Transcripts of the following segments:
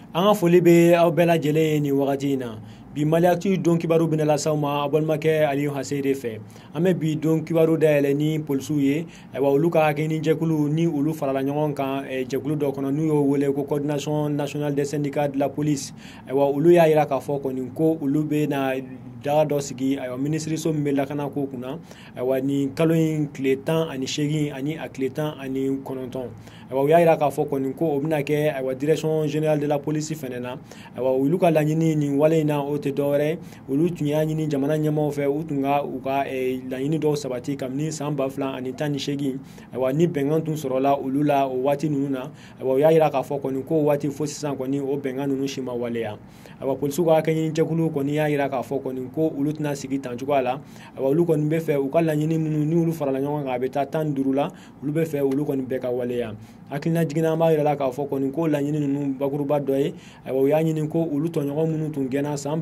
An ka foli bɛ aw bɛɛ lajɛlen ye nin wagati in na. Bi Maliactu don kibaru bɛna lasaw ma a balimakɛ Aliyu Hase de fɛ. An bɛ bi don kibaru dayɛlɛ ni polisiw ye. Ayiwa olu ka hakɛɲini jɛkulu ni olu farala ɲɔgɔn kan jɛkulu dɔ kɔnɔ n'u y'o wele ko Coordination Nationale des Syndicats de la Police. Ayiwa olu y'a jira k'a fɔ kɔni ko olu bɛ na daga dɔ sigi ayiwa minisiriso min bɛ lakana ko kunna. Ayiwa nin kalo in tile 18 ani a tile 19. Ayiwa u y'a jira k'a fɔ kɔni ko o bɛna kɛ ayiwa Direction Générale de la Police fɛnɛ na. Ayiwa olu ka laɲini nin wale in na o tɛ dɔwɛrɛ olu tun y'a ɲini jamana ɲɛmaaw fɛ u tun ka laɲini dɔw sabati kabini san 2018. Ayiwa ni bɛnkan tun sɔrɔla olu la o waati ninnu na. Ayiwa u y'a jira k'a fɔ kɔni ko waati fo sisan kɔni o bɛnkan ninnu si ma waleya. Ayiwa polisiw ka hakɛɲini jɛkulu kɔni y'a jira k'a fɔ kɔni ko olu tɛna sigi tan cogoya la. Ayiwa olu kɔni bɛ fɛ u ka laɲini minnu ni olu farala ɲɔgɔn kan a bɛ taa 15 la olu bɛ fɛ olu kɔni bɛɛ ka waleya. Hakilina jiginna an b'a jira k'a fɔ kɔni ko laɲini ninnu bakuruba dɔ ye ayiwa u y'a ɲini ko olu tɔɲɔgɔn minnu tun gɛnna san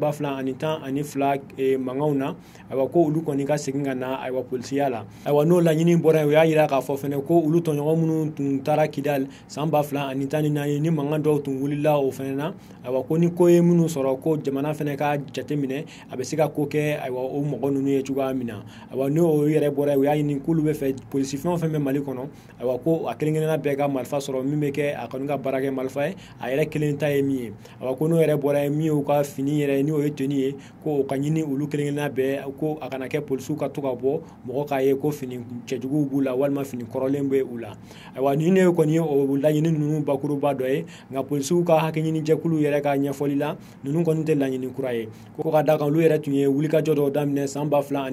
2012 mankanw na ayiwa ko olu kɔni ka segin ka na ayiwa polisiya la. Ayiwa n'o laɲini bɔra yen u y'a jira k'a fɔ fɛnɛ ko olu tɔɲɔgɔn minnu tun taara Kidal san 2014 ni mankan dɔw tun wulila o fɛnɛ na ayiwa ko ni ko ye minnu sɔrɔ ko jamana fɛnɛ ka jateminɛ a bɛ se ka ko kɛ ayiwa o mɔgɔ ninnu ye cogoya min na. Ayiwa n'o yɛrɛ bɔra yen u y'a ɲini k'olu bɛ fɛ polisi fɛn o fɛn bɛ Mali kɔnɔ ayiwa ko a kelen-kelenna bɛɛ ka marifa sɔrɔ min bɛ kɛ a kɔni ka baarakɛ marifa ye a yɛrɛ kelen ta ye min ye. Ayiwa ko n'o yɛrɛ bɔra yen min y'u ka fini yɛrɛ n'o ye tenue ye ko o ka ɲini olu kelen-kelenna bɛɛ ko a kana kɛ polisiw ka to ka bɔ mɔgɔ k'a ye ko fini cɛjuguw b'u la walima fini kɔrɔlen bɛ u la. Ayiwa nin ne kɔni ye o laɲini ninnu bakuruba dɔ ye nka polisiw ka hakɛɲini jɛkulu yɛrɛ ka ɲɛfɔli la ninnu kɔni tɛ laɲini kura ye ko ka da kan olu yɛrɛ tun ye wulikajɔ dɔw daminɛ san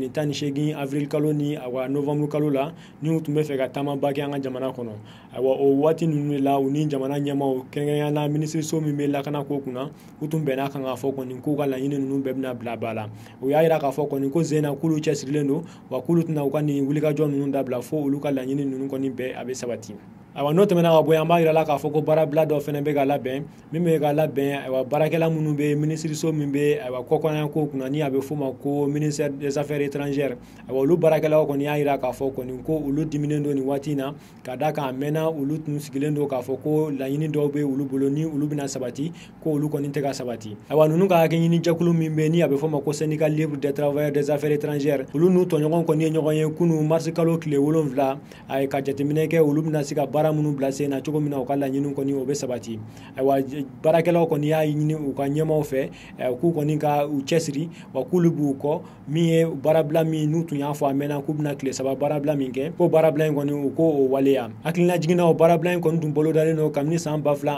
2018 avril kalo ni ayiwa novembre kalo la ni u tun bɛ fɛ ka taamaba kɛ an ka jamana kɔnɔ. Ayiwa o waati ninnu la u ni jamana ɲɛmaaw kɛrɛnkɛrɛnnenya minisiriso min bɛ lakana ko kunna u tun bɛnna kan k'a fɔ kɔni k'u ka laɲini ninnu bɛɛ bɛna bila ba la. U y'a jira k'a fɔ kɔni ko zena k'olu cɛsirilen don wa k'olu tɛna u ka nin wulikajɔ ninnu dabila fo olu ka laɲini ninnu kɔni bɛɛ a bɛ sabati. Ayiwa n'o tɛmɛna ka bɔ yen an b'a jira k'a fɔ ko baarabila dɔ fɛnɛ bɛ ka labɛn min bɛ ka labɛn ayiwa baarakɛla minnu bɛ minisiriso min bɛ ayiwa kɔkɔrɔnya ko kunna ni a bɛ f'o ma ko ministère des affaires étrangères. Ayiwa olu baarakɛlaw kɔni y'a jira k'a fɔ kɔni ko olu diminen don nin waati in na ka da kan a mɛnna olu tun sigilen don k'a fɔ ko laɲini dɔw bɛ olu bolo ni olu bɛna sabati ko olu kɔni tɛ ka sabati. Ayiwa ninnu ka hakɛɲini jɛkulu min bɛ ni a bɛ f'o ma ko syndicat libre des travailleurs des affaires étrangères olu n'u tɔɲɔgɔn kɔni ye ɲɔgɔn ye kunun mars kalo tile 7 a ka jateminɛ kɛ olu bɛna se ka baara minnu bila sen na cogo min na u ka laɲini kɔni o bɛ sabati. Ayiwa baarakɛlaw kɔni y'a ɲini u ka ɲɛmaaw fɛ k'u kɔni ka u cɛsiri wa k'olu b'u kɔ min ye baarabila min n'u tun y'a fɔ a mɛnna k'u bɛna tile 3 baarabila min kɛ ko baarabila in kɔni u k'o waleya. Hakilina jiginna o baarabila in kɔni tun bolodalen don kabini san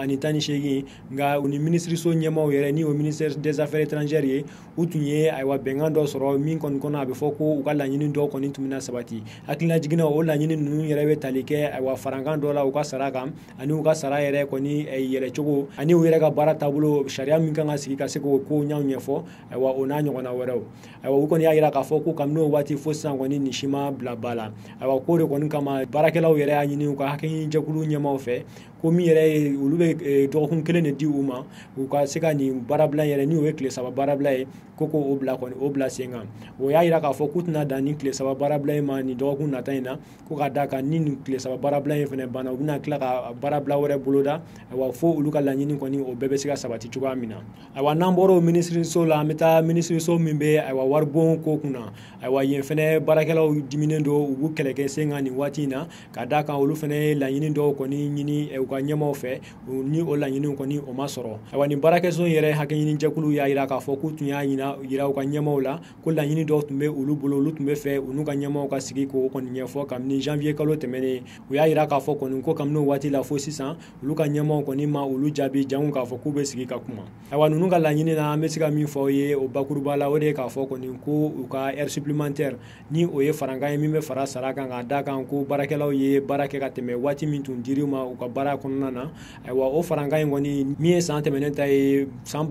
2018 nka u ni minisiriso ɲɛmaaw yɛrɛ ni o ministère des affaires étrangères ye u tun ye ayiwa bɛnkan dɔ sɔrɔ min kɔni kɔnɔ a bɛ fɔ ko u ka laɲini dɔw kɔni tun bɛna sabati. Hakilina jiginna o laɲini ninnu yɛrɛ bɛ tali kɛ ayiwa farankan dɔ la u ka sara kan ani u ka sara yɛrɛ kɔni yɛlɛcogo ani u yɛrɛ ka baara taabolo sariya min kan ka sigi ka se k'o ko ɲɛw ɲɛfɔ ayiwa o n'a ɲɔgɔnna wɛrɛw. Ayiwa u kɔni y'a jira k'a fɔ ko kabini o waati fo sisan kɔni nin si ma bila ba la. Ayiwa k'o de kɔni kama baarakɛlaw yɛrɛ y'a ɲini u ka hakɛɲini jɛkulu ɲɛmaaw fɛ ko min yɛrɛ ye olu bɛ dɔgɔkun 1 de di u ma u ka se ka nin baarabila yɛrɛ ni o ye tile 3 baarabila ye ko o bila sen kan. O y'a jira k'a fɔ k'u tɛna dan ni tile 3 baarabila in ma nin dɔgɔkun nata in na ko ka da kan ni nin tile 3 baarabila in fɛnɛ banna u bɛna tila ka baarabila wɛrɛ boloda ayiwa fo olu ka laɲini kɔni o bɛɛ bɛ se ka sabati cogoya min na. Ayiwa n'an bɔra o minisiriso la an bɛ taa minisiriso min bɛ ayiwa waribon ko kunna ayiwa yen fɛnɛ baarakɛlaw diminen don u b'u kɛlɛ kɛ sen kan nin waati in na ka da kan olu fɛnɛ ye laɲini dɔw kɔni ɲini u ka ɲɛmaaw fɛ ni o laɲiniw kɔni o ma sɔrɔ. Ayiwa nin baarakɛso yɛrɛ hakɛɲini jɛkulu y'a jira k'a fɔ k'u tun y'a jira u ka ɲɛmaaw la ko laɲini dɔw tun bɛ olu bolo olu tun bɛ fɛ u n'u ka ɲɛmaaw ka sigi k'o kɔni ɲɛfɔ kabini janvier kalo tɛmɛnen u y'a jira k'a fɔ kɔni ko kabini o waati la fo sisan olu ka ɲɛmaaw kɔni ma olu jaabi jango k'a fɔ k'u bɛ sigi ka kuma. Ayiwa ninnu ka laɲini na an bɛ se ka min fɔ aw ye o bakuruba la o de ye k'a fɔ kɔni ko u ka heure supplémentaire ni o ye farankan ye min bɛ fara sara kan ka da kan ko baarakɛlaw ye baara kɛ ka tɛmɛ waati min tun dir'u ma u ka baara kɔnɔna na. Ayiwa o farankan in kɔni min ye san tɛmɛnen ta ye san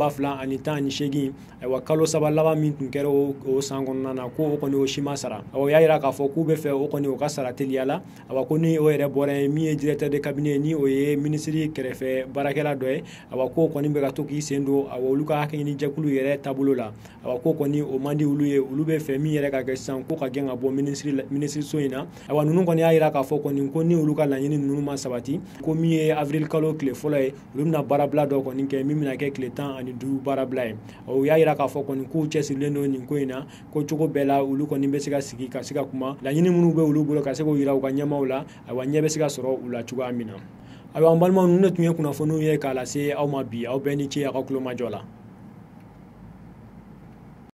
2018 ayiwa kalo 3 laban min tun kɛra o san kɔnɔna na ko o kɔni o si ma sara. Ayiwa o y'a jira k'a fɔ k'u bɛ fɛ o kɔni o ka sara teliya la ayiwa ko ni o yɛrɛ bɔra yen min ye ye directeur de cabinet ni o ye ministre kɛrɛfɛ baarakɛla dɔ ye awa ko kɔni bɛ ka to k'i sen don awa olu ka hakɛɲini jɛkulu yɛrɛ taabolo la awa ko kɔni o man di olu ye olu bɛ fɛ min yɛrɛ ka kɛ sisan ko ka gɛn ka bɔ ministre so in na awa ninnu kɔni y'a yira k'a fɔ kɔni ko ni olu ka laɲini ninnu ma sabati ko min ye avril kalo tile fɔlɔ ye olu bɛna baarabila dɔ kɔni kɛ min bɛna kɛ tile 15 baarabila ye o y'a yira k'a fɔ kɔni k'u cɛsirilen don nin ko in na ko cogo bɛɛ la olu kɔni bɛ se ka sigi ka se ka kuma laɲini minnu bɛ olu bolo ka se k'o yira u ka ɲɛmaaw la awa ɲɛ bɛ se ka sɔrɔ u la cogoya min na ayiwa an balimaw ninnu de tun ye kunnafoniw ye k'a lase aw ma bi aw bɛɛ ni ce aw ka kulomajɔ la